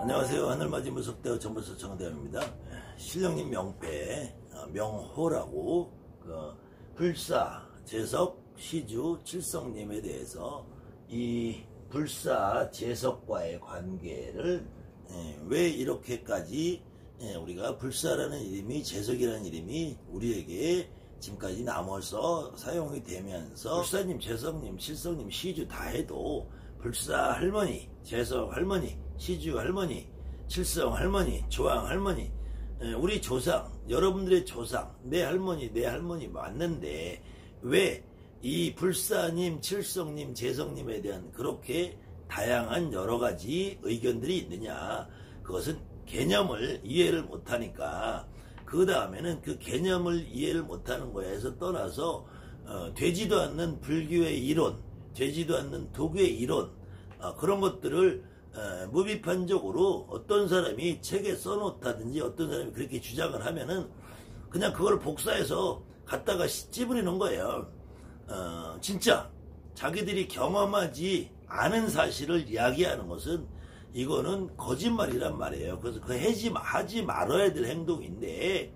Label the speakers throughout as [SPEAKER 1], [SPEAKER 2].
[SPEAKER 1] 안녕하세요. 하늘맞이 무속대어 정보서 정대원입니다. 신령님 명패 명호라고 불사, 재석, 시주, 칠성님에 대해서 이 불사, 재석과의 관계를 왜 이렇게까지 우리가 불사라는 이름이, 재석이라는 이름이 우리에게 지금까지 남아서 사용이 되면서 불사님, 재석님, 칠성님, 시주 다 해도 불사 할머니, 재석 할머니, 시주 할머니, 칠성 할머니, 조왕 할머니, 우리 조상, 여러분들의 조상, 내 할머니 맞는데 왜 이 불사님, 칠성님, 재성님에 대한 그렇게 다양한 여러가지 의견들이 있느냐? 그것은 개념을 이해를 못하니까 그 다음에는 그 개념을 이해를 못하는 거에서 떠나서 되지도 않는 불교의 이론, 되지도 않는 도교의 이론, 그런 것들을 무비판적으로 어떤 사람이 책에 써놓다든지 어떤 사람이 그렇게 주장을 하면은 그냥 그걸 복사해서 갖다가 찌부리는 거예요. 진짜 자기들이 경험하지 않은 사실을 이야기하는 것은 이거는 거짓말이란 말이에요. 그래서 하지 말아야 될 행동인데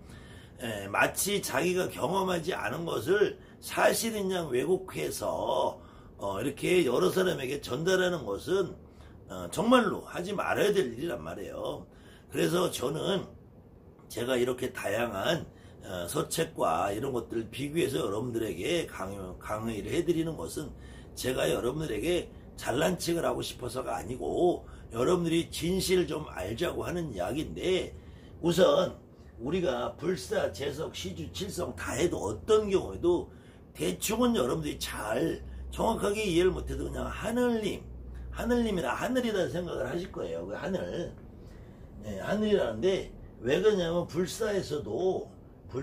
[SPEAKER 1] 마치 자기가 경험하지 않은 것을 사실인 양 왜곡해서 이렇게 여러 사람에게 전달하는 것은 정말로 하지 말아야 될 일이란 말이에요. 그래서 저는 제가 이렇게 다양한 서책과 이런 것들을 비교해서 여러분들에게 강의를 해드리는 것은 제가 여러분들에게 잘난 척을 하고 싶어서가 아니고 여러분들이 진실을 좀 알자고 하는 이야기인데, 우선 우리가 불사, 재석, 시주, 칠성 다 해도 어떤 경우에도 대충은 여러분들이 잘 정확하게 이해를 못해도 그냥 하늘님이라 하늘이다 생각을 하실 거예요. 그 하늘, 하늘이라는데 왜 그러냐면 불사에서도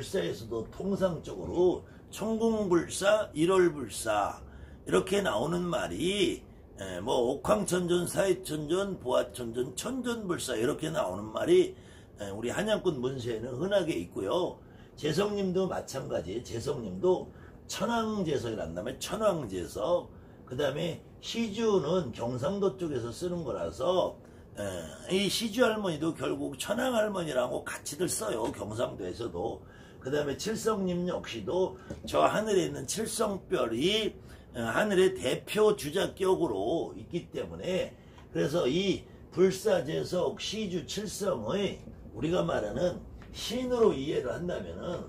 [SPEAKER 1] 통상적으로 천궁불사, 일월불사 이렇게 나오는 말이 뭐 옥황천전, 사해천전, 보화천전, 천전불사 이렇게 나오는 말이 우리 한양군 문서에는 흔하게 있고요. 재성님도 마찬가지. 재성님도 천왕재석이란 다음에 천왕재석, 그 다음에 시주는 경상도 쪽에서 쓰는 거라서 이 시주 할머니도 결국 천왕 할머니라고 같이들 써요. 경상도에서도. 그 다음에 칠성님 역시도 저 하늘에 있는 칠성별이 하늘의 대표 주자격으로 있기 때문에, 그래서 이 불사재석, 시주, 칠성의 우리가 말하는 신으로 이해를 한다면은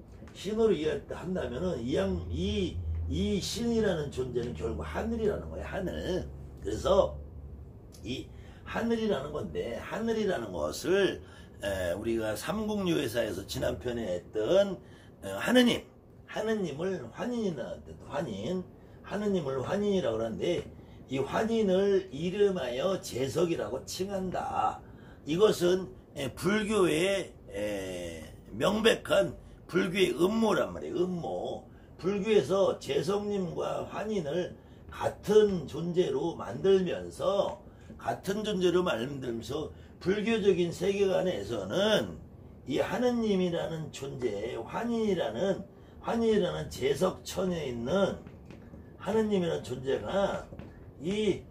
[SPEAKER 1] 이 신이라는 존재는 결국 하늘이라는 거예요. 하늘. 그래서 이 하늘이라는 건데, 하늘이라는 것을 우리가 삼국유회사에서 지난 편에 했던 하느님을 하느님을 환인이라고 그러는데, 이 환인을 이름하여 재석이라고 칭한다. 이것은 불교의 명백한 불교의 음모란 말이에요. 음모. 불교에서 재성님과 환인을 같은 존재로 만들면서 불교적인 세계관에서는 이 하느님이라는 존재, 환인이라는 재석천에 있는 하느님이라는 존재가 이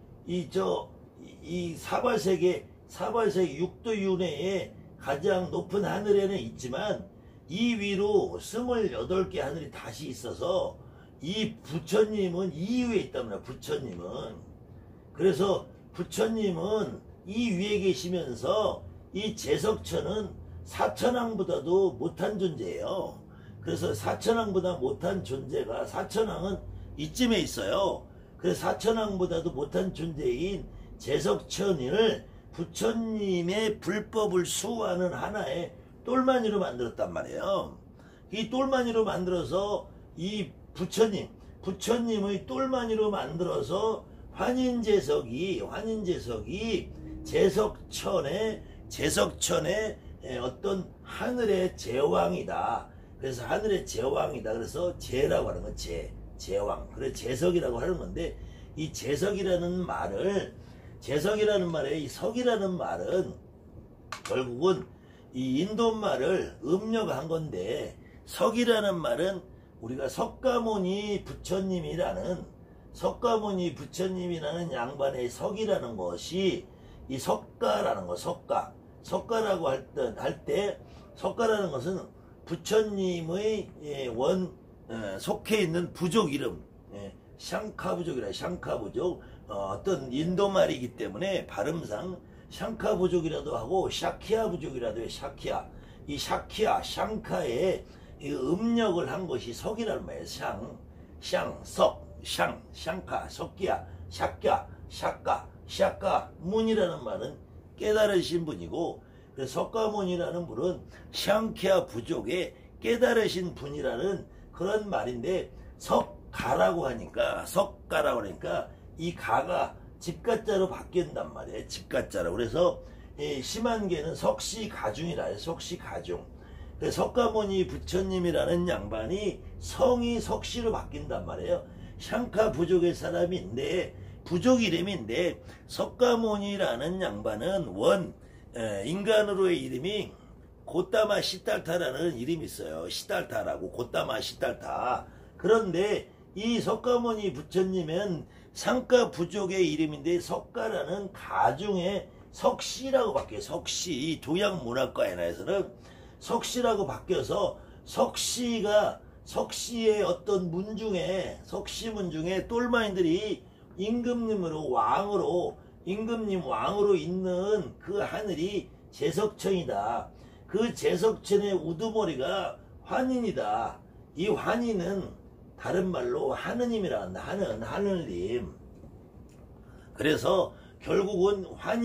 [SPEAKER 1] 사발세계 6도 윤회의 가장 높은 하늘에는 있지만 이 위로 28개 하늘이 다시 있어서 이 부처님은 이 위에 있단 말이야. 부처님은. 그래서 부처님은 이 위에 계시면서 이 재석천은 사천왕보다도 못한 존재예요. 그래서 사천왕보다 못한 존재가, 사천왕은 이쯤에 있어요. 그래서 사천왕보다도 못한 존재인 재석천을 부처님의 불법을 수호하는 하나의 똘마니로 만들었단 말이에요. 이 똘마니로 만들어서 이 부처님의 똘마니로 만들어서 환인재석이 재석천의 어떤 하늘의 제왕이다. 그래서 하늘의 제왕이다. 그래서 제라고 하는 건 제왕. 그래서 재석이라고 하는 건데, 이 재석이라는 말에 이 석이라는 말은 결국은 이 인도말을 음력한 건데, 석이라는 말은 우리가 석가모니 부처님이라는 양반의 석이라는 것이 이 석가라는 거, 석가라고 할 때, 석가라는 것은 부처님의 속해 있는 부족 이름, 샹카 부족이라, 샹카 부족, 어떤 인도 말이기 때문에 발음상 샹카 부족이라도 하고 샤키아 부족이라도 해. 샤키아, 이 샤키아, 샹카에 이 음력을 한 것이 석이라는 말이에요. 샹카, 석기야, 샤까, 문이라는 말은 깨달으신 분이고, 그래서 석가모니라는 분은 샹키아 부족의 깨달으신 분이라는 그런 말인데, 석가라고 하니까 이 가가 집가자로 바뀐단 말이에요. 집가자로. 그래서 심한 게는 석시가중이라 해요. 석시가중. 석가모니 부처님이라는 양반이 성이 석시로 바뀐단 말이에요. 샹카 부족의 사람인데, 부족 이름인데, 석가모니라는 양반은 인간으로의 이름이 고따마 시달타라는 이름이 있어요. 시달타라고, 고따마 시달타. 그런데 이 석가모니 부처님은 상가 부족의 이름인데, 석가라는 가중에 석시라고 바뀌어요. 석시. 동양문학과에서는 석시라고 바뀌어서 석시의 어떤 석시문 중에 똘마인들이 임금님 왕으로 있는 그 하늘이 제석천이다. 그 제석천의 우두머리가 환인이다. 이 환인은 다른 말로 하느님이라 한다. 하늘님. 그래서 결국은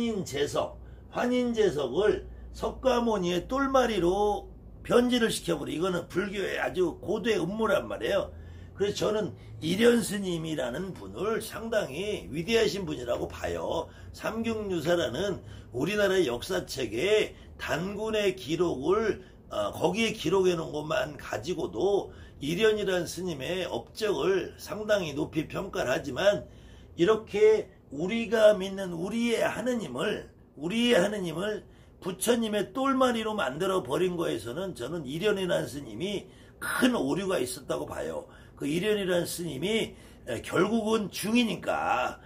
[SPEAKER 1] 환인제석을 석가모니의 똘마리로 변질을 시켜버려. 이거는 불교의 아주 고도의 음모란 말이에요. 그래서 저는 일현스님이라는 분을 상당히 위대하신 분이라고 봐요. 삼경유사라는 우리나라의 역사책에 단군의 기록을 거기에 기록해 놓은 것만 가지고도 일현이라는 스님의 업적을 상당히 높이 평가를 하지만, 이렇게 우리가 믿는 우리의 하느님을 부처님의 똘마리로 만들어 버린 거에서는 저는 일현이라는 스님이 큰 오류가 있었다고 봐요. 그 일현이라는 스님이 결국은 중이니까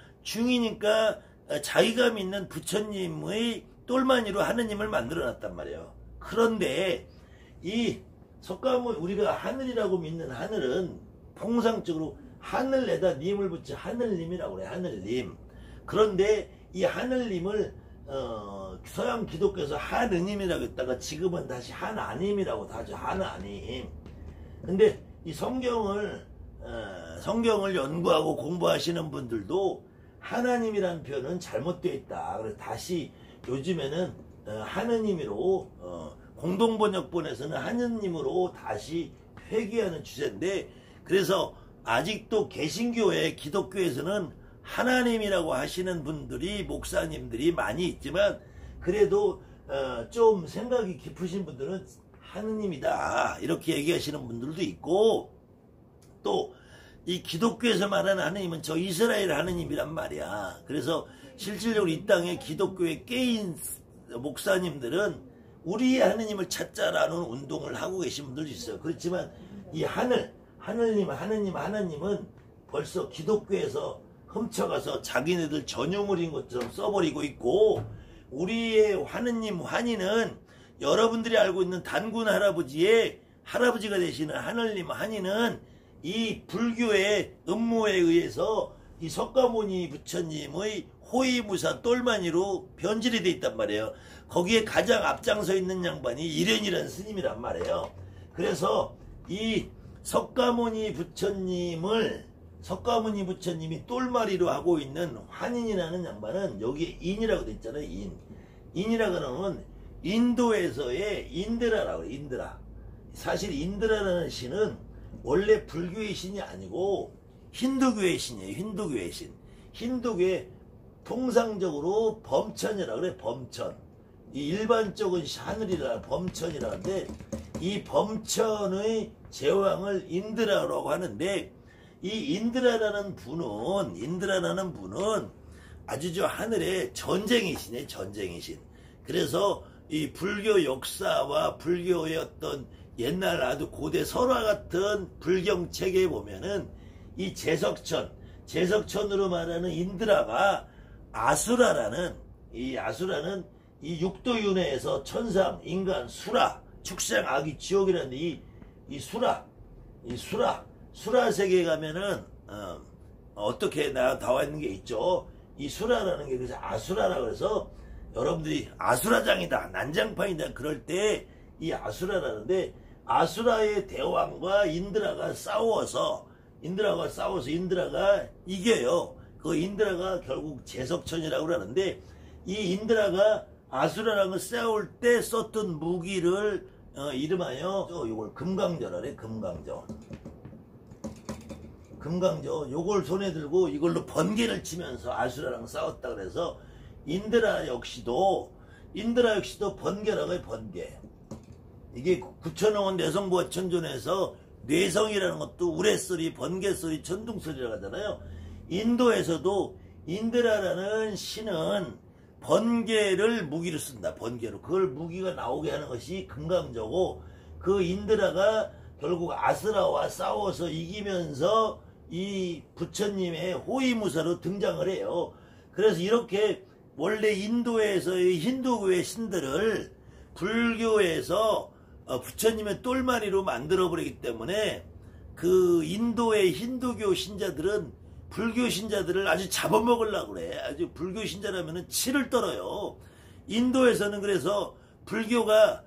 [SPEAKER 1] 자기가 믿는 부처님의 똘마니로 하느님을 만들어 놨단 말이에요. 그런데 이 석가모니, 우리가 하늘이라고 믿는 하늘은 통상적으로 하늘에다 님을 붙여 하늘님이라고 그래. 하늘님. 그런데 이 하늘님을 서양 기독교에서 하느님이라고 했다가 지금은 다시 하나님이라고 하죠. 하나님. 근데 이 성경을 연구하고 공부하시는 분들도 하나님이라는 표현은 잘못되어 있다. 그래서 다시 요즘에는 하느님으로 공동번역본에서는 하느님으로 다시 회귀하는 추세인데, 그래서 아직도 개신교회 기독교에서는 하나님이라고 하시는 분들이, 목사님들이 많이 있지만, 그래도 좀 생각이 깊으신 분들은 하느님이다 이렇게 얘기하시는 분들도 있고, 또 이 기독교에서 말하는 하느님은 저 이스라엘 하느님이란 말이야. 그래서 실질적으로 이 땅에 기독교에 깨인 목사님들은 우리의 하느님을 찾자라는 운동을 하고 계신 분들도 있어요. 그렇지만 이 하나님은 벌써 기독교에서 훔쳐가서 자기네들 전유물인 것처럼 써버리고 있고, 우리의 하느님 환희는 여러분들이 알고 있는 단군 할아버지가 되시는 하늘님 환희는 이 불교의 음모에 의해서 이 석가모니 부처님의 호위무사 똘마니로 변질이 돼 있단 말이에요. 거기에 가장 앞장서 있는 양반이 일현이라는 스님이란 말이에요. 그래서 이 석가모니 부처님이 똘마리로 하고 있는 환인이라는 양반은 여기에 인이라고 돼 있잖아요. 인이라고 하면 인도에서의 인드라라고 해요. 인드라. 사실 인드라라는 신은 원래 불교의 신이 아니고 힌두교의 신이에요. 힌두교의 신. 힌두교의 통상적으로 범천이라고 그래. 범천. 이 일반적은 하늘이라 범천이라는데, 이 범천의 제왕을 인드라라고 하는데, 이 인드라라는 분은 아주 저 하늘의 전쟁의 신이에요. 전쟁의 신. 그래서 이 불교 역사와 불교의 어떤 옛날 아주 고대 설화 같은 불경 책에 보면은 이 제석천으로 말하는 인드라가 이 아수라는 이 육도윤회에서 천상, 인간, 수라, 축생, 악이, 지옥이라는 이 수라 세계에 가면은 어떻게 나와 있는 게 있죠. 이 수라라는 게 그래서 아수라라 그래서 여러분들이 아수라장이다, 난장판이다 그럴 때 이 아수라라는데, 아수라의 대왕과 인드라가 싸워서 인드라가 이겨요. 그 인드라가 결국 제석천이라고 그러는데, 이 인드라가 아수라랑을 싸울 때 썼던 무기를 이름하여 이걸 금강저라래. 금강저 요걸 손에 들고 이걸로 번개를 치면서 아수라랑 싸웠다 그래서 인드라 역시도 번개라고 해. 번개. 이게 구천왕원 내성부화천존에서 뇌성이라는 것도 우레소리, 번개소리, 천둥소리라고 하잖아요. 인도에서도 인드라라는 신은 번개를 무기로 쓴다. 번개로. 그걸 무기가 나오게 하는 것이 금강저고, 그 인드라가 결국 아수라와 싸워서 이기면서 이 부처님의 호위무사로 등장을 해요. 그래서 이렇게 원래 인도에서의 힌두교의 신들을 불교에서 부처님의 똘마니로 만들어버리기 때문에 그 인도의 힌두교 신자들은 불교 신자들을 아주 잡아먹으려고 그래. 아주 불교 신자라면은 치를 떨어요. 인도에서는 그래서 불교가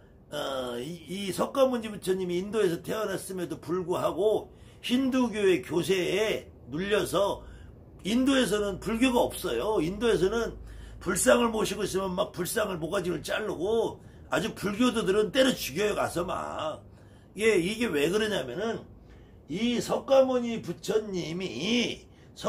[SPEAKER 1] 이 석가모니 부처님이 인도에서 태어났음에도 불구하고 힌두교의 교세에 눌려서 인도에서는 불교가 없어요. 인도에서는 불상을 모시고 있으면 막 불상을 모가지를 자르고 아주 불교도들은 때려 죽여요. 가서 막. 이게 왜 그러냐면은 이 석가모니 부처님이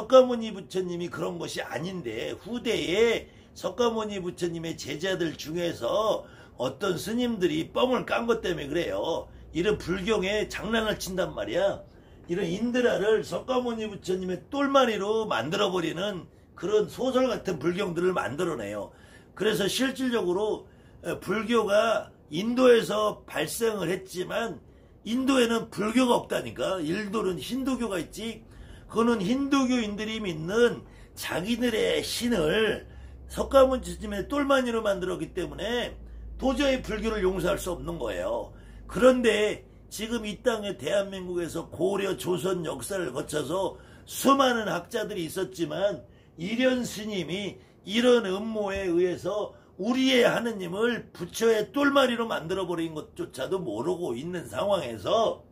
[SPEAKER 1] 그런 것이 아닌데, 후대에 석가모니 부처님의 제자들 중에서 어떤 스님들이 뻥을 깐 것 때문에 그래요. 이런 불경에 장난을 친단 말이야. 이런 인드라를 석가모니 부처님의 똘마니로 만들어버리는 그런 소설 같은 불경들을 만들어내요. 그래서 실질적으로 불교가 인도에서 발생을 했지만 인도에는 불교가 없다니까. 인도는 힌두교가 있지. 그거는 힌두교인들이 믿는 자기들의 신을 석가모니 부처님의 똘마니로 만들었기 때문에 도저히 불교를 용서할 수 없는 거예요. 그런데 지금 이 땅에 대한민국에서 고려 조선 역사를 거쳐서 수많은 학자들이 있었지만 이련 스님이 이런 음모에 의해서 우리의 하느님을 부처의 똘마니로 만들어버린 것조차도 모르고 있는 상황에서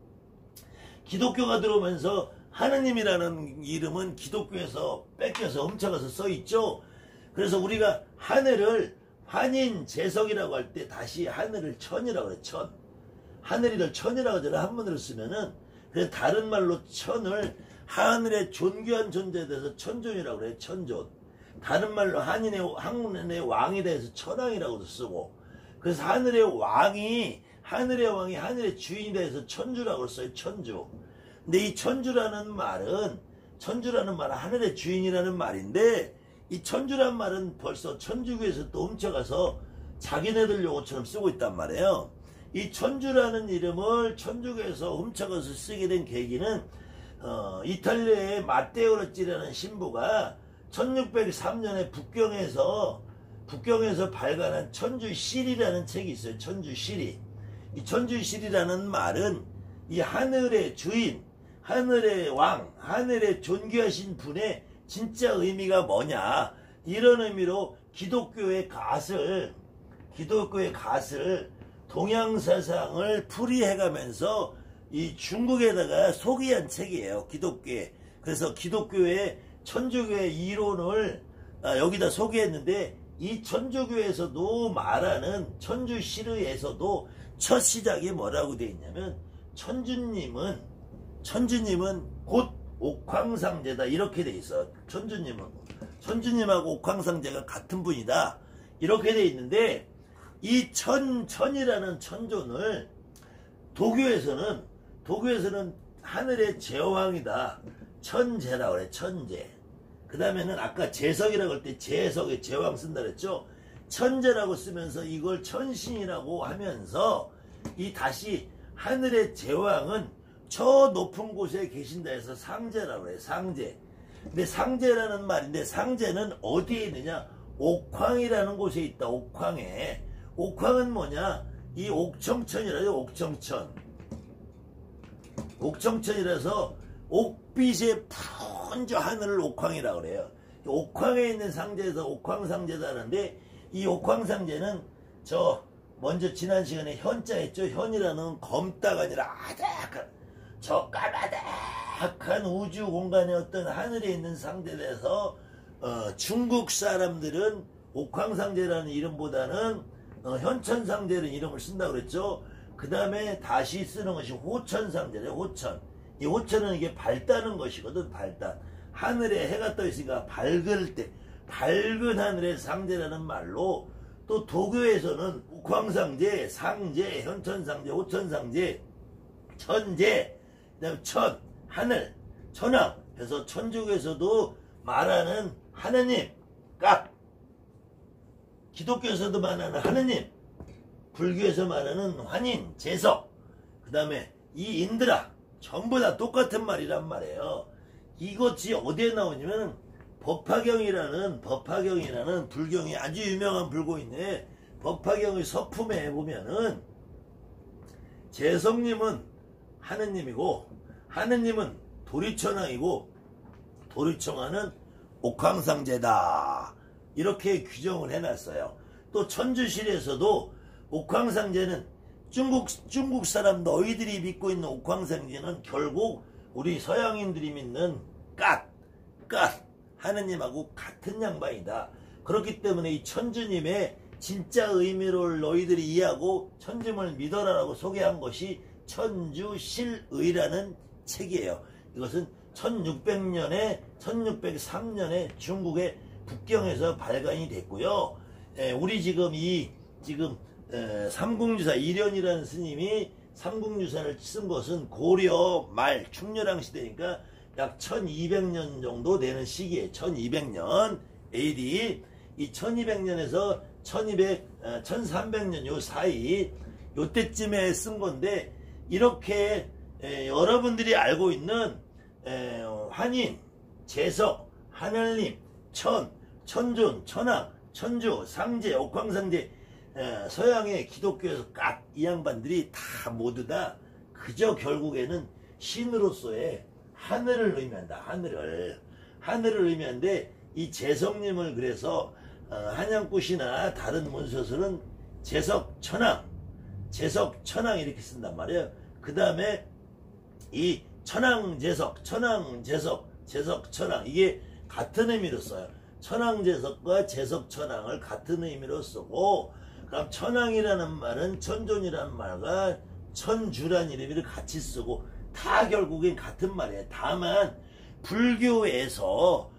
[SPEAKER 1] 기독교가 들어오면서 하느님이라는 이름은 기독교에서 뺏겨서 훔쳐가서 써있죠. 그래서 우리가 하늘을 한인 재석이라고 할 때 다시 하늘을 천이라고 그래. 천. 하늘이를 천이라고 하잖아. 한문으로 쓰면은. 그래서 다른 말로 천을 하늘의 존귀한 존재에 대해서 천존이라고 그래. 천존. 다른 말로 한국의 왕에 대해서 천왕이라고도 쓰고. 그래서 하늘의 왕이 하늘의 주인에 대해서 천주라고 써요. 천주. 근데 이 천주라는 말은 하늘의 주인이라는 말인데, 이 천주란 말은 벌써 천주교에서 또 훔쳐가서 자기네들 용어처럼 쓰고 있단 말이에요. 이 천주라는 이름을 천주교에서 훔쳐가서 쓰게 된 계기는 이탈리아의 마테오로찌라는 신부가 1603년에 북경에서 발간한 천주시리라는 책이 있어요. 천주시리. 이 천주시리라는 말은 이 하늘의 주인, 하늘의 왕, 하늘의 존귀하신 분의 진짜 의미가 뭐냐, 이런 의미로 기독교의 갓을 동양사상을 풀이해가면서 이 중국에다가 소개한 책이에요. 기독교에. 그래서 기독교의 천주교의 이론을 여기다 소개했는데, 이 천주교에서도 말하는 천주시르에서도 첫 시작이 뭐라고 되어 있냐면, 천주님은 곧 옥황상제다, 이렇게 돼 있어. 천주님하고 옥황상제가 같은 분이다, 이렇게 돼 있는데, 이 천이라는 천존을 도교에서는 하늘의 제왕이다, 천제라고 그래. 천제. 그 다음에는 아까 제석이라고 할 때 제석에 제왕 쓴다 그랬죠. 천제라고 쓰면서 이걸 천신이라고 하면서, 이 다시 하늘의 제왕은 저 높은 곳에 계신다 해서 상제라고 해요. 상제. 근데 상제라는 말인데, 상제는 어디에 있느냐? 옥황이라는 곳에 있다. 옥황에. 옥황은 뭐냐? 이 옥청천이라요. 옥청천. 옥청천이라서 옥빛의 푸른 저 하늘을 옥황이라고 그래요. 옥황에 있는 상제에서 옥황상제도 하는데, 이 옥황상제는 저 먼저 지난 시간에 현자 했죠. 현이라는 검다가 아니라 아작한 저 까마득한 우주 공간의 어떤 하늘에 있는 상제에서 중국 사람들은 옥황상제라는 이름보다는 현천상제라는 이름을 쓴다고 그랬죠. 그 다음에 다시 쓰는 것이 호천상제래요. 호천. 이 호천은 이게 밝다는 것이거든. 밝다. 하늘에 해가 떠 있으니까 밝을 때, 밝은 하늘의 상제라는 말로, 또 도교에서는 옥황상제, 상제, 현천상제, 호천상제, 천제, 그다음에 천, 하늘, 천왕 해서 천주교에서도 말하는 하느님, 깍. 기독교에서도 말하는 하느님, 불교에서 말하는 환인, 재석, 그 다음에 이 인드라, 전부 다 똑같은 말이란 말이에요. 이것이 어디에 나오냐면 법화경이라는 불경이 아주 유명한 불교인데, 법화경의 서품에 보면은 재성님은 하느님이고 하느님은 도리천왕이고 도리천왕은 옥황상제다, 이렇게 규정을 해놨어요. 또 천주실에서도 옥황상제는 중국 사람 너희들이 믿고 있는 옥황상제는 결국 우리 서양인들이 믿는 깍 하느님하고 같은 양반이다. 그렇기 때문에 이 천주님의 진짜 의미를 너희들이 이해하고 천주님을 믿어라라고 소개한 것이 천주실의라는 책이에요. 이것은 1603년에 중국의 북경에서 발간이 됐고요. 우리 지금 삼국유사 이련이라는 스님이 삼국유사를 쓴 것은 고려 말 충렬왕 시대니까 약 1200년 정도 되는 시기에 1200년 AD, 이 1200년에서 1300년 요 사이 요때쯤에 쓴 건데, 이렇게 여러분들이 알고 있는 환인, 재석, 하늘님, 천존, 천왕, 천주, 상제, 옥황상제, 서양의 기독교에서 깍 이 양반들이 다 모두 다 그저 결국에는 신으로서의 하늘을 의미한다. 하늘을 의미하는데, 이 재성님을 그래서 한양굿이나 다른 문서서는 재석천왕 이렇게 쓴단 말이에요. 그 다음에 이 천왕재석, 재석천왕, 이게 같은 의미로 써요. 천왕재석과 재석천왕을 같은 의미로 쓰고, 그럼 천왕이라는 말은 천존이라는 말과 천주라는 이름을 같이 쓰고, 다 결국엔 같은 말이에요. 다만 불교에서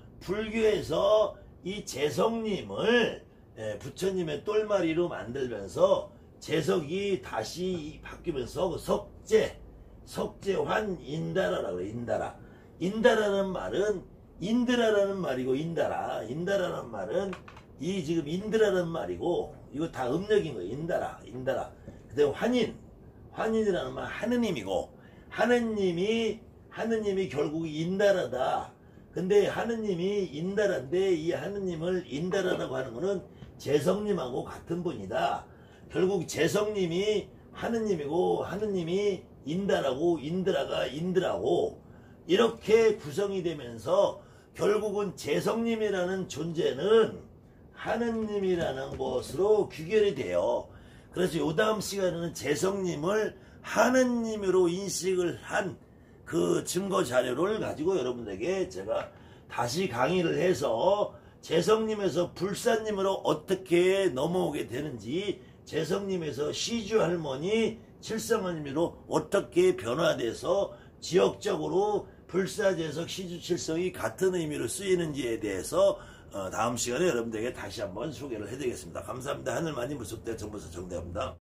[SPEAKER 1] 이 재석님을 부처님의 똘마리로 만들면서 재석이 다시 바뀌면서 석재환인다라라고 그래요. 인다라는 말은 인드라라는 말이고, 인다라는 말은 이 지금 인드라는 말이고, 이거 다 음력인 거예요. 인다라. 그다음에 환인이라는 말 하느님이고, 하느님이 결국 인다라다. 근데 하느님이 인다라인데, 이 하느님을 인다라라고 하는 거는 재성님하고 같은 분이다. 결국 재성님이 하느님이고 하느님이 인다라고, 인드라가 인드라고, 이렇게 구성이 되면서 결국은 재성님이라는 존재는 하느님이라는 것으로 귀결이 돼요. 그래서 요 다음 시간에는 재성님을 하느님으로 인식을 한 그 증거 자료를 가지고 여러분에게 제가 다시 강의를 해서 재성님에서 불사님으로 어떻게 넘어오게 되는지, 재성님에서 시주할머니, 칠성할머니로 어떻게 변화돼서 지역적으로 불사재석, 시주칠성이 같은 의미로 쓰이는지에 대해서 다음 시간에 여러분들에게 다시 한번 소개를 해드리겠습니다. 감사합니다. 하늘만이 무섭대 정보서 정대합니다.